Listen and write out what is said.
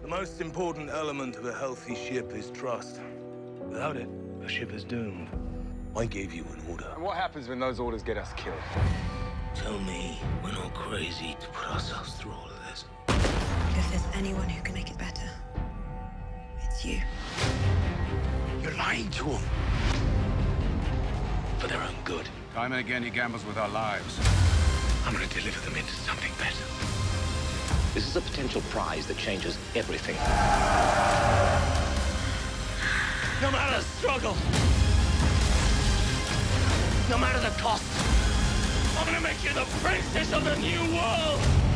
The most important element of a healthy ship is trust. Without it, a ship is doomed. I gave you an order. And what happens when those orders get us killed? Tell me we're not crazy to put ourselves through all of this. If there's anyone who can make it better, it's you. You're lying to them. For their own good. Time and again, he gambles with our lives. I'm gonna deliver them into something better. This is a potential prize that changes everything. No matter the struggle, no matter the cost, I'm gonna make you the princess of the new world!